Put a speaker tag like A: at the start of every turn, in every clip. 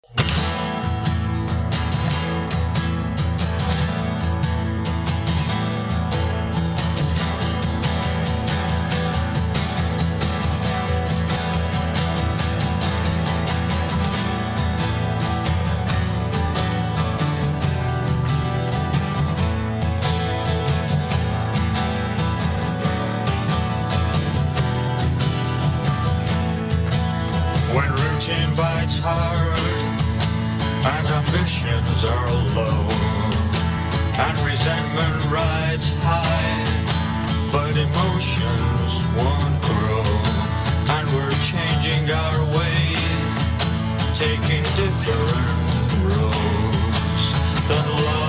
A: When routine bites hard and ambitions are low and resentment rides high, but emotions won't grow, and we're changing our ways, taking different roads, then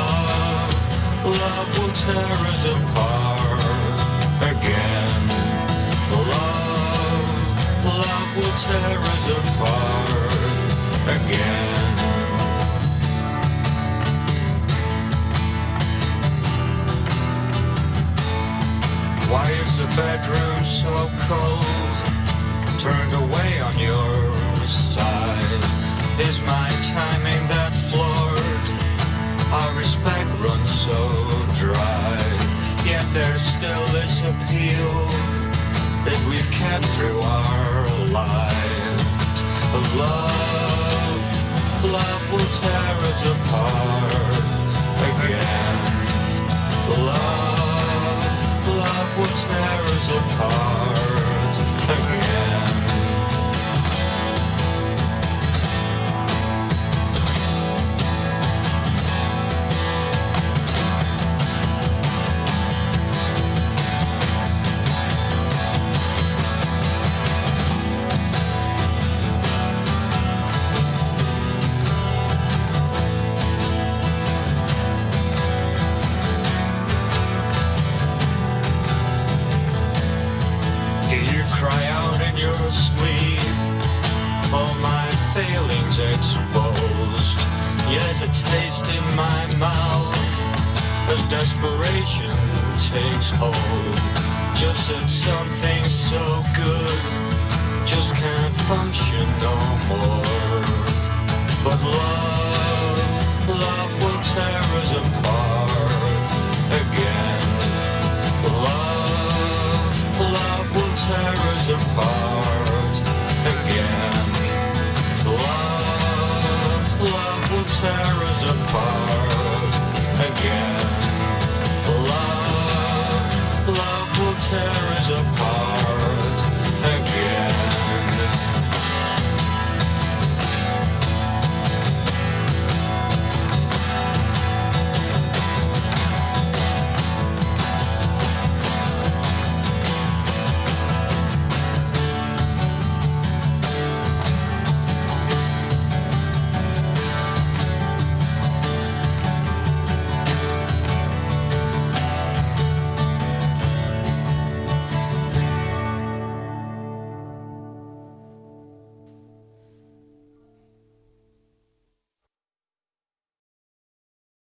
A: love will tear us apart again. Love will tear us apart again. Why is the bedroom so cold? Turned away on your side. Is my timing that flawed? Our respect runs so dry. Yet there's still this appeal that we've kept through our lives. Love will tear us apart again. Love will tear us apart again. Exposed, yes, a taste in my mouth as desperation takes hold. Just that something so good just can't function